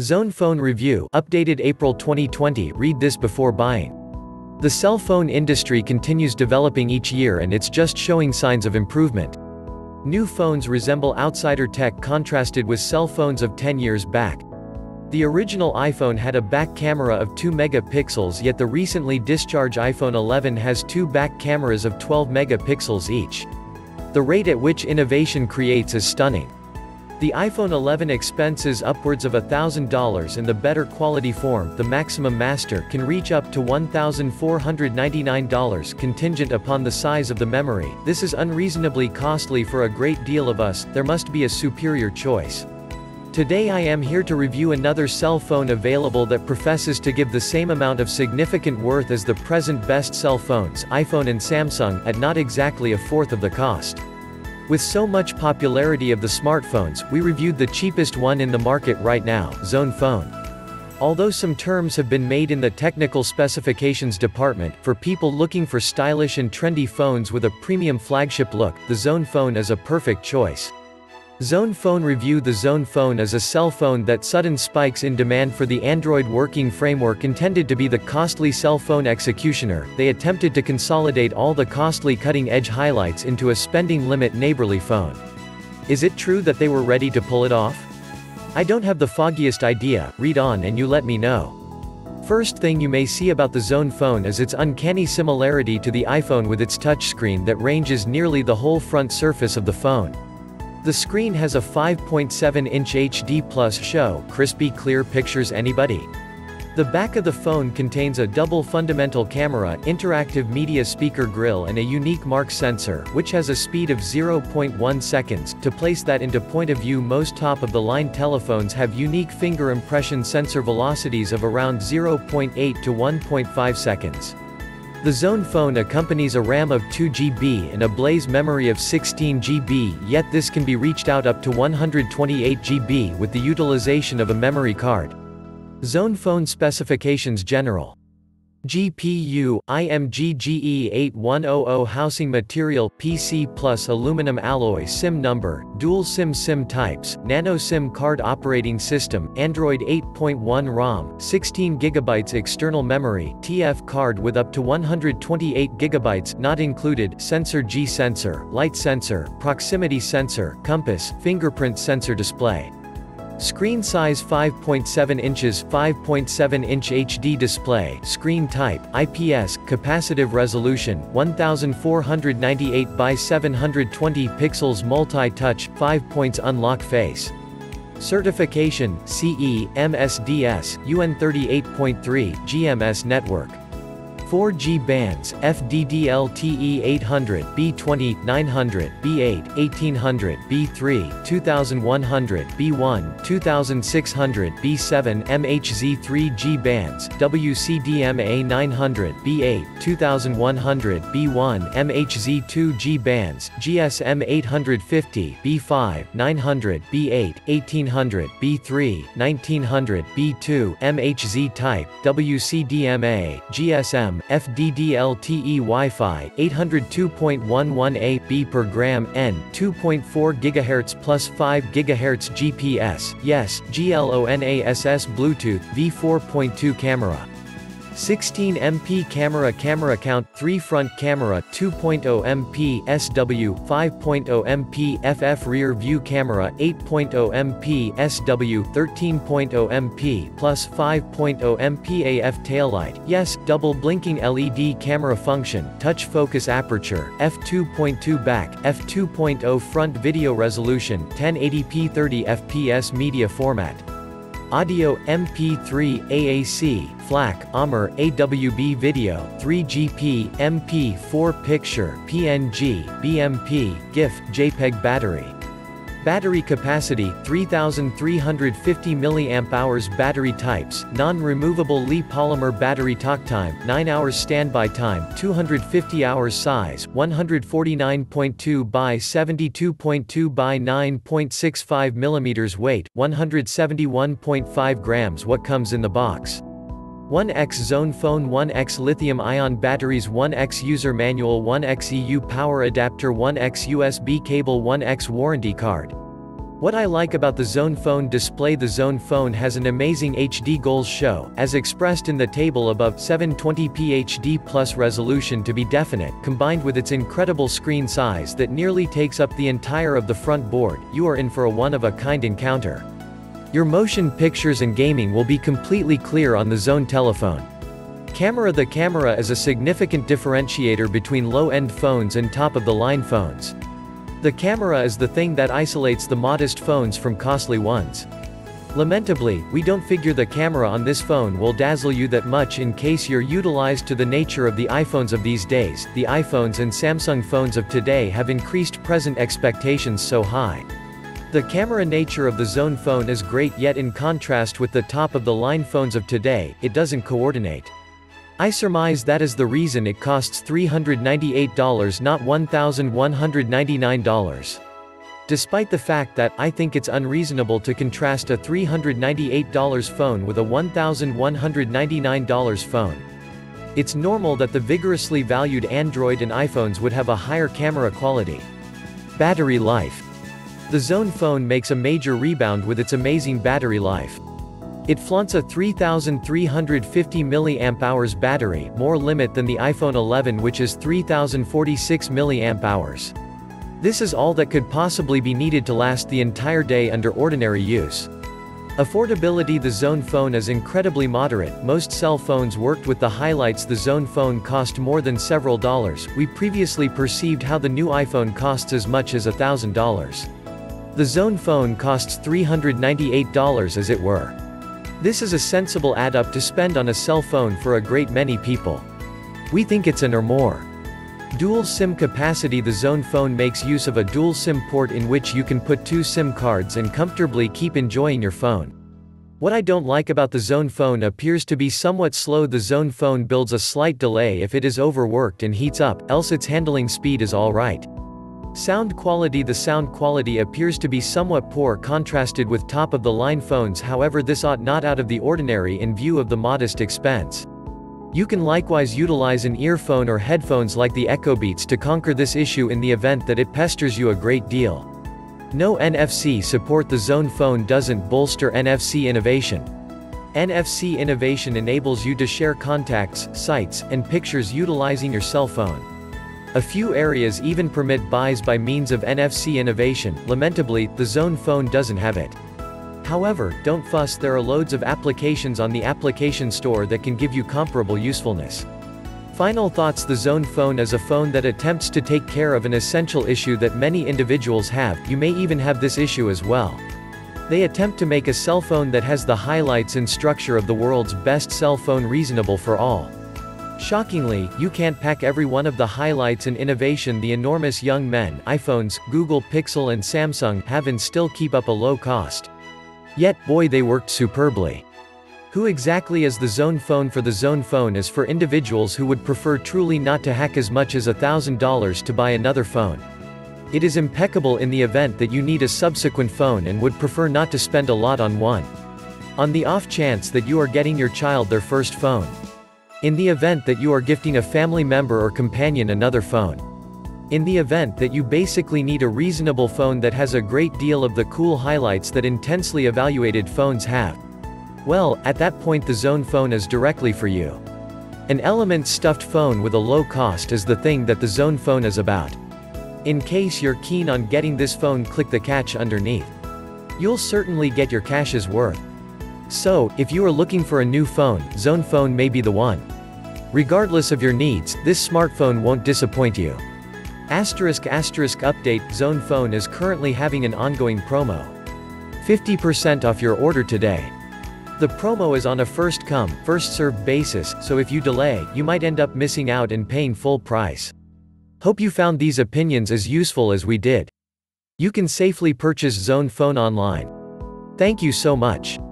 XOne Phone Review, updated April 2020. Read this before buying. The cell phone industry continues developing each year and it's just showing signs of improvement. New phones resemble outsider tech contrasted with cell phones of 10 years back. The original iPhone had a back camera of 2 megapixels, yet the recently discharged iPhone 11 has 2 back cameras of 12 megapixels each. The rate at which innovation creates is stunning. The iPhone 11 expenses upwards of $1,000 and the better quality form, the Maximum Master, can reach up to $1,499 contingent upon the size of the memory. This is unreasonably costly for a great deal of us. There must be a superior choice. Today I am here to review another cell phone available that professes to give the same amount of significant worth as the present best cell phones, iPhone and Samsung, at not exactly a fourth of the cost. With so much popularity of the smartphones, we reviewed the cheapest one in the market right now, XOne Phone. Although some terms have been made in the technical specifications department, for people looking for stylish and trendy phones with a premium flagship look, the XOne Phone is a perfect choice. XOne Phone Review. The XOne Phone is a cell phone that sudden spikes in demand for the Android working framework intended to be the costly cell phone executioner. They attempted to consolidate all the costly cutting-edge highlights into a spending limit neighborly phone. Is it true that they were ready to pull it off? I don't have the foggiest idea. Read on and you let me know. First thing you may see about the XOne Phone is its uncanny similarity to the iPhone with its touchscreen that ranges nearly the whole front surface of the phone. The screen has a 5.7-inch HD+ show, crispy clear pictures. Anybody? The back of the phone contains a double fundamental camera, interactive media speaker grille and a unique mark sensor, which has a speed of 0.1 seconds. To place that into point of view, most top-of-the-line telephones have unique finger impression sensor velocities of around 0.8 to 1.5 seconds. The XOne Phone accompanies a RAM of 2 GB and a Blaze memory of 16 GB, yet this can be reached out up to 128 GB with the utilization of a memory card. XOne Phone specifications. General GPU, IMG GE8100 housing material, PC plus aluminum alloy, SIM number, dual SIM types, nano SIM card, operating system, Android 8.1 ROM, 16 GB external memory, TF card with up to 128 GB not included, sensor G sensor, light sensor, proximity sensor, compass, fingerprint sensor. Display screen size 5.7 inches, 5.7-inch HD display, screen type, IPS, capacitive resolution, 1498 by 720 pixels, multi-touch, 5 points, unlock face. Certification, CE, MSDS, UN 38.3, GMS network. 4G bands, FDD-LTE 800, B20, 900, B8, 1800, B3, 2100, B1, 2600, B7, MHZ 3G bands, WCDMA 900, B8, 2100, B1, MHZ 2G bands, GSM 850, B5, 900, B8, 1800, B3, 1900, B2, MHZ type, WCDMA, GSM, FDD-LTE Wi-Fi, 802.11a b per gram N, 2.4 GHz plus 5 GHz GPS, yes, GLONASS Bluetooth, V4.2 camera. 16 MP camera count, 3 front camera, 2.0 MP SW, 5.0 MP FF rear view camera, 8.0 MP SW, 13.0 MP plus 5.0 MP AF taillight, yes, double blinking LED camera function, touch focus aperture, f2.2 back, f2.0 front, video resolution, 1080p 30 fps media format. Audio, MP3, AAC, FLAC, AMR, AWB video, 3GP, MP4 picture, PNG, BMP, GIF, JPEG battery. Battery capacity, 3350 mAh. Battery types, non-removable Li polymer battery. Talk time, 9 hours. Standby time, 250 hours. Size, 149.2 by 72.2 by 9.65 mm. Weight, 171.5 grams. What comes in the box? 1X XOne Phone, 1X lithium-ion batteries, 1X user manual, 1X EU power adapter, 1X USB cable, 1X warranty card. What I like about the XOne phone display: the XOne phone has an amazing HD goals show, as expressed in the table above, 720p HD+ resolution to be definite, combined with its incredible screen size that nearly takes up the entire of the front board. You are in for a one-of-a-kind encounter. Your motion pictures and gaming will be completely clear on the XOne telephone. Camera: the camera is a significant differentiator between low-end phones and top-of-the-line phones. The camera is the thing that isolates the modest phones from costly ones. Lamentably, we don't figure the camera on this phone will dazzle you that much in case you're utilized to the nature of the iPhones of these days. The iPhones and Samsung phones of today have increased present expectations so high. The camera nature of the XOne phone is great, yet in contrast with the top-of-the-line phones of today, it doesn't coordinate. I surmise that is the reason it costs $398, not $1,199. Despite the fact that, I think it's unreasonable to contrast a $398 phone with a $1,199 phone. It's normal that the vigorously valued Android and iPhones would have a higher camera quality. Battery life. The XOne phone makes a major rebound with its amazing battery life. It flaunts a 3,350 mAh battery, more limit than the iPhone 11, which is 3,046 mAh. This is all that could possibly be needed to last the entire day under ordinary use. Affordability: the XOne phone is incredibly moderate. Most cell phones worked with the highlights. The XOne phone cost more than several dollars. We previously perceived how the new iPhone costs as much as $1,000. The XOne phone costs $398 as it were. This is a sensible add-up to spend on a cell phone for a great many people. We think it's an or more. Dual SIM capacity: the XOne phone makes use of a dual SIM port in which you can put 2 SIM cards and comfortably keep enjoying your phone. What I don't like about the XOne phone appears to be somewhat slow. The XOne phone builds a slight delay if it is overworked and heats up, else its handling speed is alright. Sound quality: the sound quality appears to be somewhat poor contrasted with top-of-the-line phones. However, this ought not out of the ordinary in view of the modest expense. You can likewise utilize an earphone or headphones like the EchoBeats to conquer this issue in the event that it pesters you a great deal. No NFC support: the XOne phone doesn't bolster NFC innovation. NFC innovation enables you to share contacts, sites, and pictures utilizing your cell phone. A few areas even permit buys by means of NFC innovation. Lamentably, the XOne phone doesn't have it. However, don't fuss, there are loads of applications on the application store that can give you comparable usefulness. Final thoughts: the XOne phone is a phone that attempts to take care of an essential issue that many individuals have. You may even have this issue as well. They attempt to make a cell phone that has the highlights and structure of the world's best cell phone reasonable for all. Shockingly, you can't pack every one of the highlights and innovation the enormous young men, iPhones, Google Pixel and Samsung have and still keep up a low cost. Yet, boy, they worked superbly. Who exactly is the XOne phone? For the XOne phone is for individuals who would prefer truly not to hack as much as $1,000 to buy another phone. It is impeccable in the event that you need a subsequent phone and would prefer not to spend a lot on one. On the off chance that you are getting your child their first phone. In the event that you are gifting a family member or companion another phone. In the event that you basically need a reasonable phone that has a great deal of the cool highlights that intensely evaluated phones have. Well, at that point the XOne phone is directly for you. An element stuffed phone with a low cost is the thing that the XOne phone is about. In case you're keen on getting this phone, click the catch underneath. You'll certainly get your cash's worth. So, if you are looking for a new phone, XOne phone may be the one. Regardless of your needs, this smartphone won't disappoint you. Update: XOne phone is currently having an ongoing promo. 50% off your order today. The promo is on a first-come, first-served basis, so if you delay, you might end up missing out and paying full price. Hope you found these opinions as useful as we did. You can safely purchase XOne phone online. Thank you so much.